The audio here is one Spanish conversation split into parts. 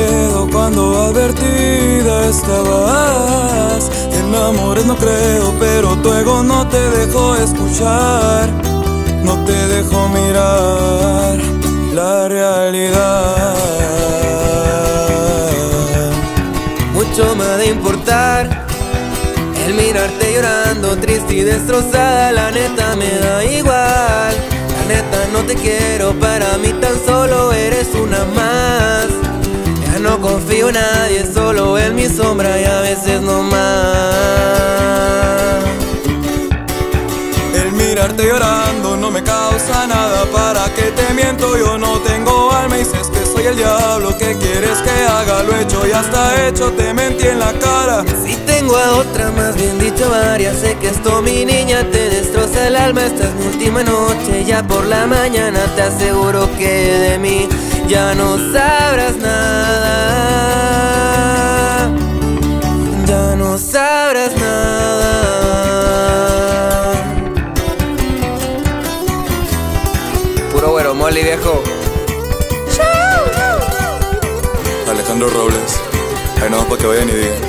miedo cuando advertida estabas. En amores no creo, pero tu ego no te dejó escuchar, no te dejó mirar la realidad. Mucho me ha de importar el mirarte llorando, triste y destrozada. La neta me da igual, la neta no te quiero, para mí tan solo eres una más. Ya no confío en nadie, solo en mi sombra y a veces no más. El mirarte llorando no me causa nada, ¿para qué te miento? Yo no tengo alma y dices que soy el diablo. ¿Qué quieres que haga? Lo hecho ya está hecho, te mentí en la cara. Si tengo a otra, más bien dicho varias, sé que esto mi niña te destroza el alma. Esta es mi última noche, ya por la mañana te aseguro que de mí ya no sabrás nada, ya no sabrás nada. Puro güero moli, viejo. Alejandro Robles, ahí no pa' que vayan y digan.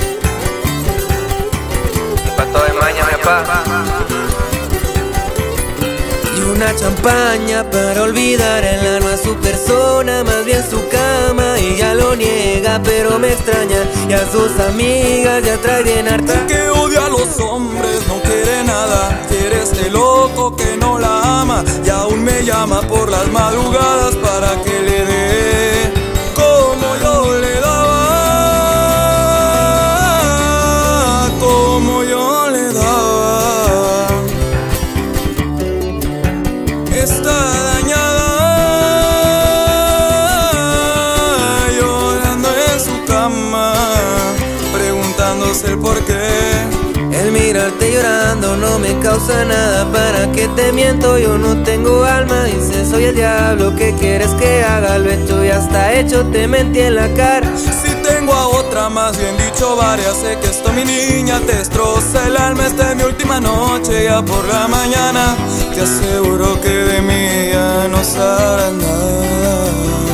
Pa' todo de maña, mi papá. Y una champaña para olvidar, en la no es su persona, más bien su cama. Y ya lo niega, pero me extraña, y a sus amigas ya trae bien harta. Que odia a los hombres, no quiere nada, quiere este loco que no la ama. Y aún me llama por las madrugadas para que le dé como yo le daba, como yo le daba. Está dañada, llorando en su cama, preguntándose el por qué. El mirarte llorando no me causa nada, ¿para qué te miento? Yo no tengo alma, dice soy el diablo. ¿Qué quieres que haga? Lo hecho ya está hecho, te mentí en la cara. Si tengo a otra, más bien dicho varias, sé que esto mi niña te destroza el alma. Esta es mi última noche, ya por la mañana te aseguro que de mí ya no sabrás nada.